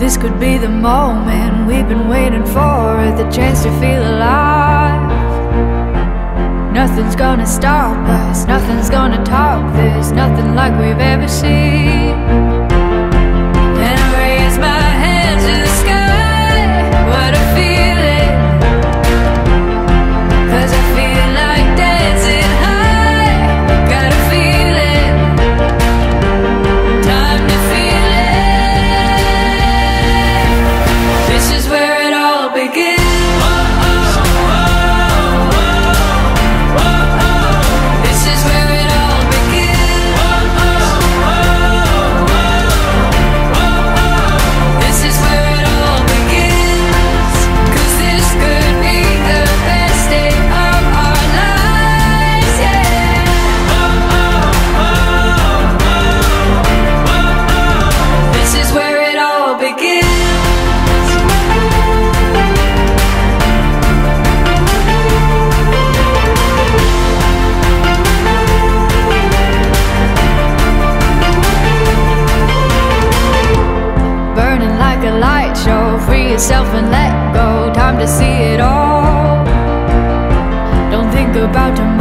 This could be the moment we've been waiting for, the chance to feel alive. Nothing's gonna stop us, nothing's gonna top this, nothing like we've ever seen. And I raise my hands to the sky, what a feeling, 'cause I feel like dancing high. Got a feeling, time to feel it. This is where it all begins. Free yourself and let go, time to see it all. Don't think about tomorrow.